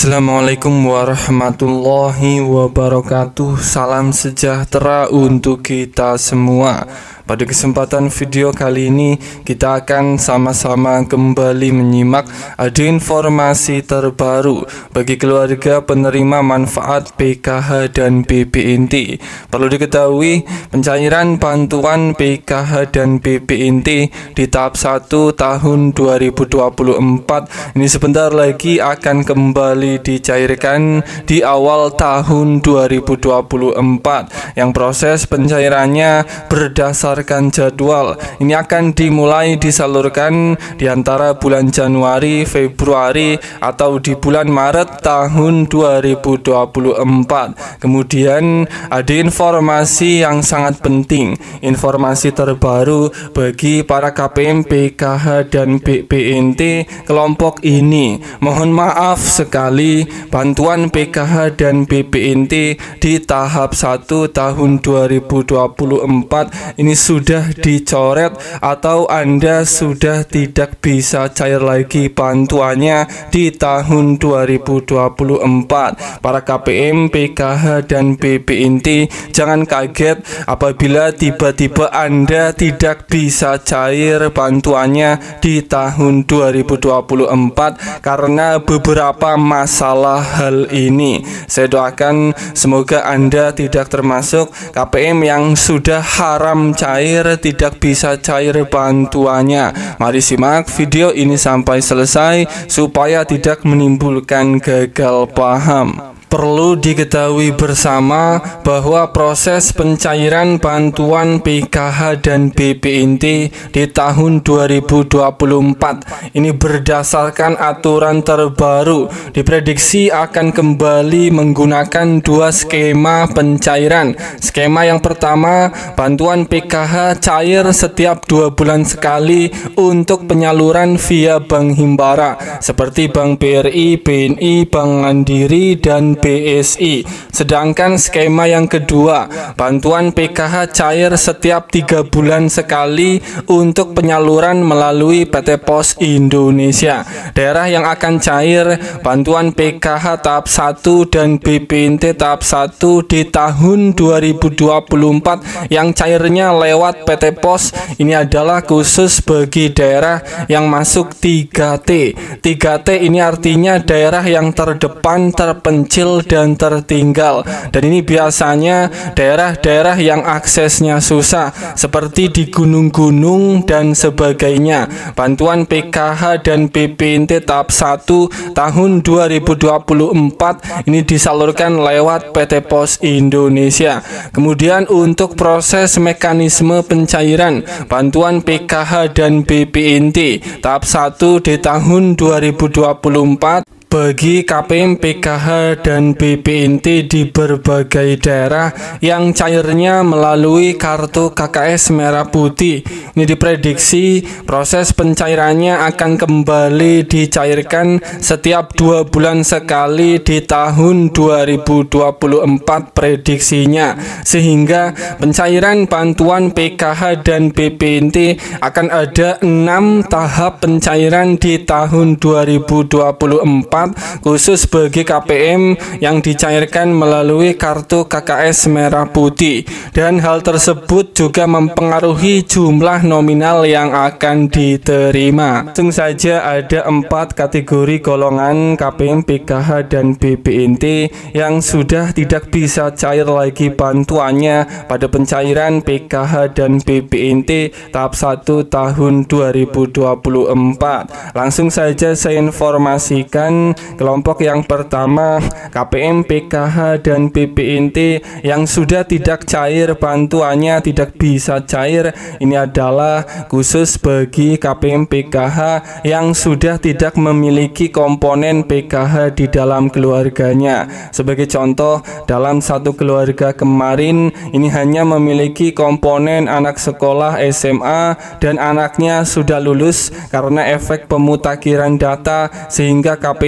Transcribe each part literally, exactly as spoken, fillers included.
Assalamualaikum warahmatullahi wabarakatuh. Salam sejahtera untuk kita semua. Pada kesempatan video kali ini kita akan sama-sama kembali menyimak ada informasi terbaru bagi keluarga penerima manfaat P K H dan B P N T. Perlu diketahui, pencairan bantuan P K H dan B P N T di tahap satu tahun dua ribu dua puluh empat ini sebentar lagi akan kembali dicairkan di awal tahun dua ribu dua puluh empat, yang proses pencairannya berdasarkan jadwal. Ini akan dimulai disalurkan di antara bulan Januari, Februari atau di bulan Maret tahun dua ribu dua puluh empat. Kemudian ada informasi yang sangat penting, informasi terbaru bagi para K P M P K H dan B P N T kelompok ini. Mohon maaf sekali, bantuan P K H dan B P N T di tahap satu tahun dua ribu dua puluh empat ini sudah dicoret atau Anda sudah tidak bisa cair lagi bantuannya di tahun dua ribu dua puluh empat. Para K P M P K H dan B P N T jangan kaget apabila tiba-tiba Anda tidak bisa cair bantuannya di tahun dua ribu dua puluh empat karena beberapa masalah hal ini. Saya doakan semoga Anda tidak termasuk K P M yang sudah haram cair, tidak bisa cair bantuannya. Mari simak video ini sampai selesai supaya tidak menimbulkan gagal paham. Perlu diketahui bersama bahwa proses pencairan bantuan P K H dan B P N T di tahun dua ribu dua puluh empat ini berdasarkan aturan terbaru, diprediksi akan kembali menggunakan dua skema pencairan. Skema yang pertama, bantuan P K H cair setiap dua bulan sekali untuk penyaluran via Bank Himbara seperti Bank B R I, B N I, Bank Mandiri, dan B S I. Sedangkan skema yang kedua, bantuan P K H cair setiap tiga bulan sekali untuk penyaluran melalui P T Pos Indonesia. Daerah yang akan cair bantuan P K H tahap satu dan B P N T tahap satu di tahun dua ribu dua puluh empat yang cairnya lewat P T Pos ini adalah khusus bagi daerah yang masuk tiga T. tiga T ini artinya daerah yang terdepan, terpencil, dan tertinggal. Dan ini biasanya daerah-daerah yang aksesnya susah seperti di gunung-gunung dan sebagainya. Bantuan P K H dan B P N T tahap satu tahun dua ribu dua puluh empat ini disalurkan lewat P T Pos Indonesia. Kemudian untuk proses mekanisme pencairan bantuan P K H dan B P N T tahap satu di tahun dua ribu dua puluh empat bagi K P M P K H dan B P N T di berbagai daerah yang cairnya melalui kartu K K S merah putih. Ini diprediksi proses pencairannya akan kembali dicairkan setiap dua bulan sekali di tahun dua ribu dua puluh empat prediksinya, sehingga pencairan bantuan P K H dan B P N T akan ada enam tahap pencairan di tahun dua ribu dua puluh empat khusus bagi K P M yang dicairkan melalui kartu K K S merah putih, dan hal tersebut juga mempengaruhi jumlah nominal yang akan diterima. Langsung saja ada empat kategori golongan K P M P K H dan B P N T yang sudah tidak bisa cair lagi bantuannya pada pencairan P K H dan B P N T tahap satu tahun dua ribu dua puluh empat. Langsung saja saya informasikan kelompok yang pertama, K P M P K H dan B P N T yang sudah tidak cair bantuannya, tidak bisa cair. Ini adalah khusus bagi K P M P K H yang sudah tidak memiliki komponen P K H di dalam keluarganya. Sebagai contoh, dalam satu keluarga kemarin ini hanya memiliki komponen anak sekolah S M A dan anaknya sudah lulus karena efek pemutakhiran data, sehingga K P M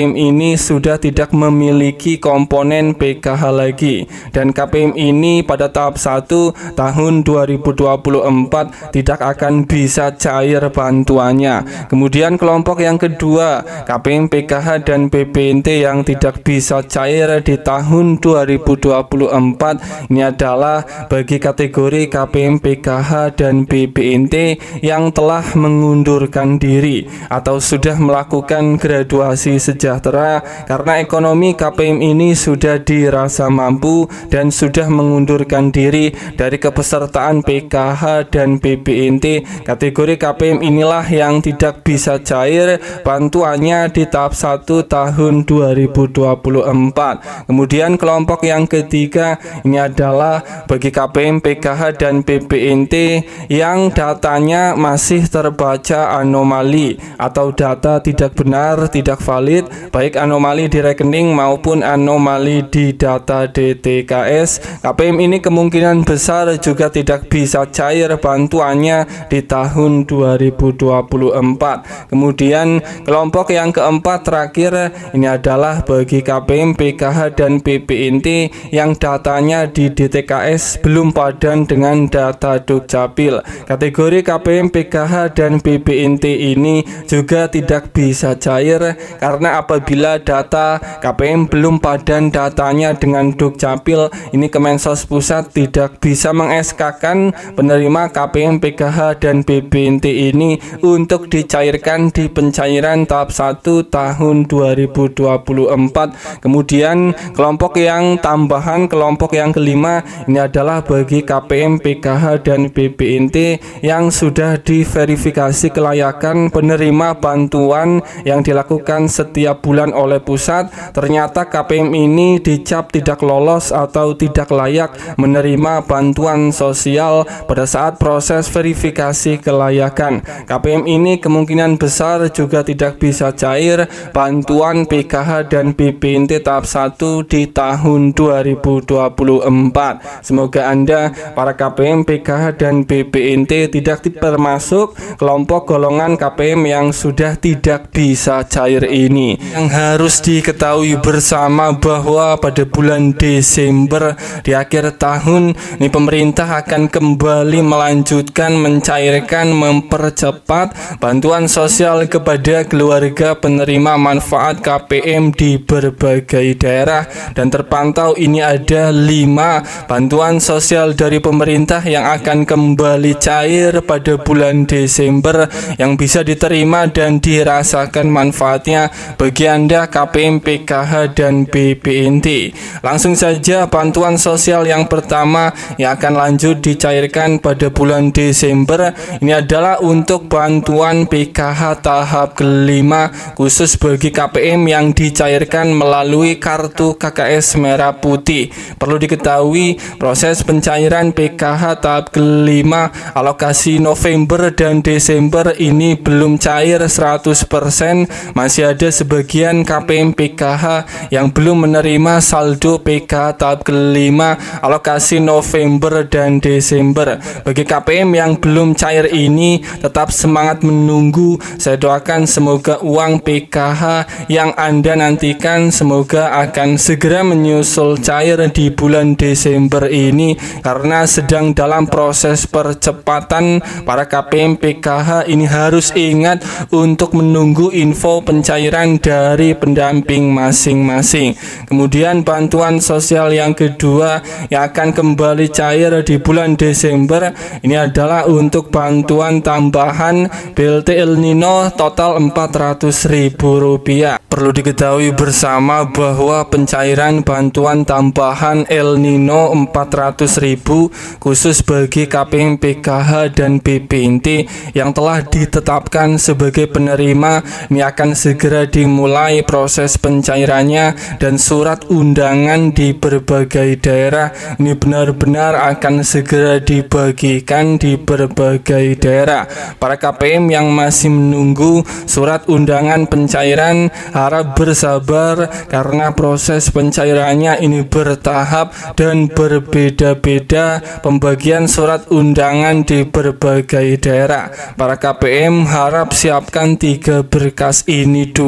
M ini sudah tidak memiliki komponen P K H lagi, dan K P M ini pada tahap satu tahun dua ribu dua puluh empat tidak akan bisa cair bantuannya. Kemudian kelompok yang kedua, K P M P K H dan B P N T yang tidak bisa cair di tahun dua ribu dua puluh empat, ini adalah bagi kategori K P M P K H dan B P N T yang telah mengundurkan diri atau sudah melakukan graduasi sejahtera karena ekonomi K P M ini sudah dirasa mampu dan sudah mengundurkan diri dari kepesertaan P K H dan B P N T. Kategori K P M inilah yang tidak bisa cair bantuannya di tahap satu tahun dua ribu dua puluh empat. Kemudian kelompok yang ketiga, ini adalah bagi K P M P K H dan B P N T yang datanya masih terbaca anomali atau data tidak benar, tidak valid, baik anomali di rekening maupun anomali di data D T K S. K P M ini kemungkinan besar juga tidak bisa cair bantuannya di tahun dua ribu dua puluh empat. Kemudian kelompok yang keempat terakhir, ini adalah bagi K P M P K H dan B P N T yang datanya di D T K S belum padan dengan data Dukcapil. Kategori K P M P K H dan B P N T ini juga tidak bisa cair karena apabila data K P M belum padan datanya dengan Dukcapil, ini Kemensos Pusat tidak bisa meng-S K-kan penerima K P M P K H dan B P N T ini untuk dicairkan di pencairan tahap satu tahun dua ribu dua puluh empat. Kemudian kelompok yang tambahan, kelompok yang kelima, ini adalah bagi K P M P K H dan B P N T yang sudah diverifikasi kelayakan penerima bantuan yang dilakukan setiap bulan oleh pusat. Ternyata K P M ini dicap tidak lolos atau tidak layak menerima bantuan sosial pada saat proses verifikasi kelayakan. K P M ini kemungkinan besar juga tidak bisa cair bantuan P K H dan B P N T tahap satu di tahun dua ribu dua puluh empat. Semoga Anda, para K P M P K H dan B P N T, tidak termasuk kelompok golongan K P M yang sudah tidak bisa cair ini. Yang harus diketahui bersama bahwa pada bulan Desember di akhir tahun ini pemerintah akan kembali melanjutkan mencairkan, mempercepat bantuan sosial kepada keluarga penerima manfaat K P M di berbagai daerah, dan terpantau ini ada lima bantuan sosial dari pemerintah yang akan kembali cair pada bulan Desember yang bisa diterima dan dirasakan manfaatnya bagi Anda K P M P K H dan B P N T. Langsung saja bantuan sosial yang pertama yang akan lanjut dicairkan pada bulan Desember ini adalah untuk bantuan P K H tahap kelima khusus bagi K P M yang dicairkan melalui kartu K K S merah putih. Perlu diketahui proses pencairan P K H tahap kelima alokasi November dan Desember ini belum cair seratus persen. Masih ada sebagian K P M P K H yang belum menerima saldo P K H tahap kelima alokasi November dan Desember. Bagi K P M yang belum cair ini tetap semangat menunggu. Saya doakan semoga uang P K H yang Anda nantikan semoga akan segera menyusul cair di bulan Desember ini karena sedang dalam proses percepatan. Para K P M P K H ini harus ingat untuk menunggu info pencairan dari pendamping masing-masing. Kemudian bantuan sosial yang kedua yang akan kembali cair di bulan Desember ini adalah untuk bantuan tambahan B L T El Nino total empat ratus ribu rupiah. Perlu diketahui bersama bahwa pencairan bantuan tambahan El Nino empat ratus ribu khusus bagi K P M P K H dan B P N T yang telah ditetapkan sebagai penerima ini akan segera dimulai proses pencairannya, dan surat undangan di berbagai daerah ini benar-benar akan segera dibagikan di berbagai daerah. Para K P M yang masih menunggu surat undangan pencairan harap bersabar karena proses pencairannya ini bertahap dan berbeda-beda pembagian surat undangan di berbagai daerah. Para K P M harap siapkan tiga berkas ini dulu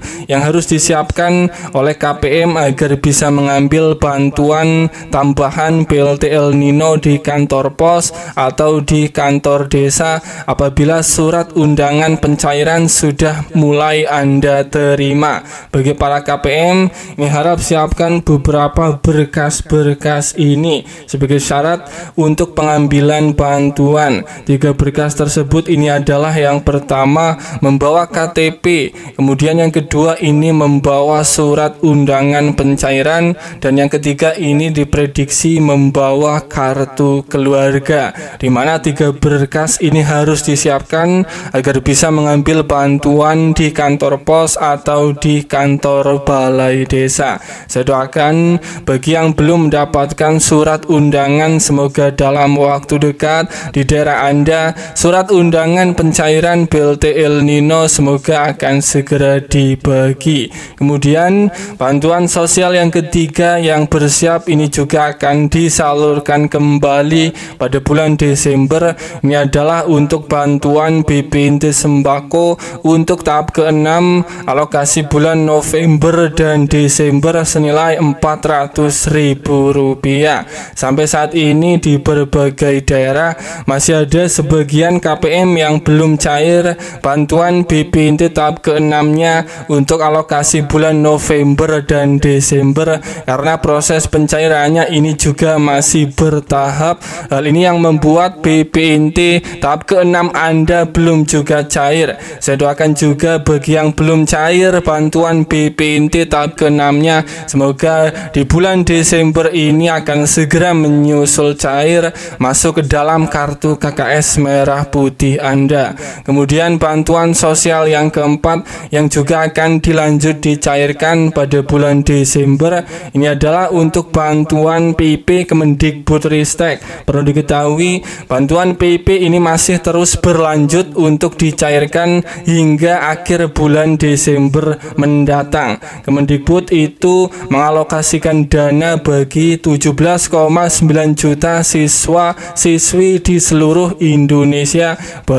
yang harus disiapkan oleh K P M agar bisa mengambil bantuan tambahan B L T El Nino di kantor pos atau di kantor desa apabila surat undangan pencairan sudah mulai Anda terima. Bagi para K P M, ini harap siapkan beberapa berkas-berkas ini sebagai syarat untuk pengambilan bantuan. Tiga berkas tersebut ini adalah yang pertama membawa K T P, kemudian yang kedua ini membawa surat undangan pencairan, dan yang ketiga ini diprediksi membawa kartu keluarga, di mana tiga berkas ini harus disiapkan agar bisa mengambil bantuan di kantor pos atau di kantor balai desa. Saya doakan bagi yang belum mendapatkan surat undangan, semoga dalam waktu dekat di daerah Anda surat undangan pencairan B L T El Nino semoga akan segera dibagi. Kemudian bantuan sosial yang ketiga yang bersiap ini juga akan disalurkan kembali pada bulan Desember. Ini adalah untuk bantuan B P N T sembako untuk tahap keenam alokasi bulan November dan Desember senilai empat ratus ribu rupiah. Sampai saat ini di berbagai daerah masih ada sebagian K P M yang belum cair bantuan B P N T tahap keenamnya untuk alokasi bulan November dan Desember karena proses pencairannya ini juga masih bertahap. Hal ini yang membuat B P N T tahap keenam Anda belum juga cair. Saya doakan juga bagi yang belum cair bantuan B P N T tahap keenamnya, semoga di bulan Desember ini akan segera menyusul cair masuk ke dalam kartu K K S merah putih Anda. Kemudian bantuan sosial yang keempat yang juga akan dilanjut dicairkan pada bulan Desember ini adalah untuk bantuan P P Kemendikbudristek. Perlu diketahui bantuan P P ini masih terus berlanjut untuk dicairkan hingga akhir bulan Desember mendatang. Kemendikbud itu mengalokasikan dana bagi tujuh belas koma sembilan juta siswa siswi di seluruh Indonesia,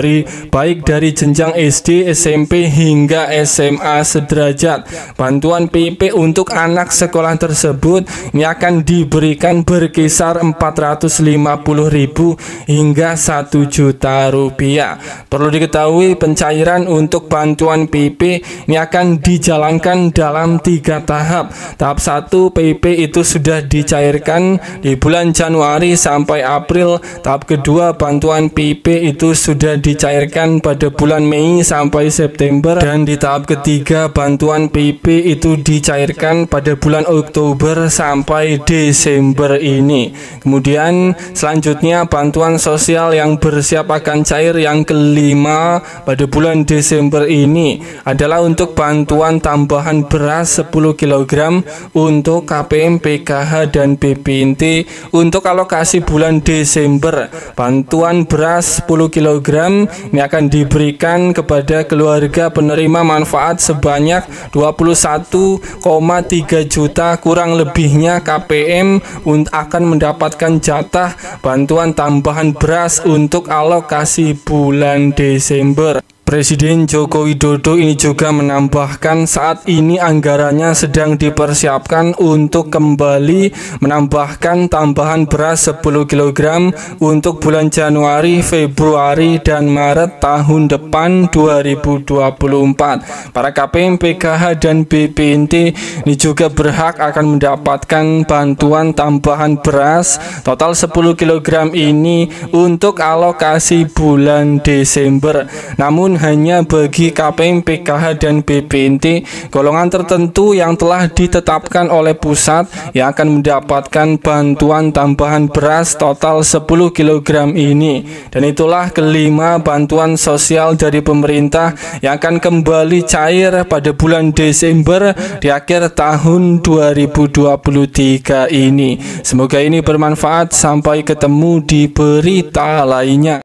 baik dari jenjang S D, S M P hingga S M A sederajat. Bantuan P P untuk anak sekolah tersebut ini akan diberikan berkisar empat ratus lima puluh ribu hingga satu juta rupiah. Perlu diketahui pencairan untuk bantuan P P ini akan dijalankan dalam tiga tahap. Tahap satu P P itu sudah dicairkan di bulan Januari sampai April. Tahap kedua bantuan P P itu sudah dicairkan pada bulan Mei sampai September, dan di tahap ketiga bantuan P P itu dicairkan pada bulan Oktober sampai Desember ini. Kemudian selanjutnya bantuan sosial yang bersiap akan cair yang kelima pada bulan Desember ini adalah untuk bantuan tambahan beras sepuluh kilogram untuk K P M, P K H dan B P N T untuk alokasi bulan Desember. Bantuan beras sepuluh kilogram ini akan diberikan kepada keluarga penerima manfaat sebanyak dua puluh satu koma tiga juta, kurang lebihnya K P M akan mendapatkan jatah bantuan tambahan beras untuk alokasi bulan Desember. Presiden Joko Widodo ini juga menambahkan saat ini anggarannya sedang dipersiapkan untuk kembali menambahkan tambahan beras sepuluh kilogram untuk bulan Januari, Februari, dan Maret tahun depan dua ribu dua puluh empat. Para K P M, P K H, dan B P N T ini juga berhak akan mendapatkan bantuan tambahan beras total sepuluh kilogram ini untuk alokasi bulan Desember. Namun hanya bagi K P M, P K H, dan B P N T golongan tertentu yang telah ditetapkan oleh pusat yang akan mendapatkan bantuan tambahan beras total sepuluh kilogram ini. Dan itulah kelima bantuan sosial dari pemerintah yang akan kembali cair pada bulan Desember di akhir tahun dua ribu dua puluh tiga ini. Semoga ini bermanfaat. Sampai ketemu di berita lainnya.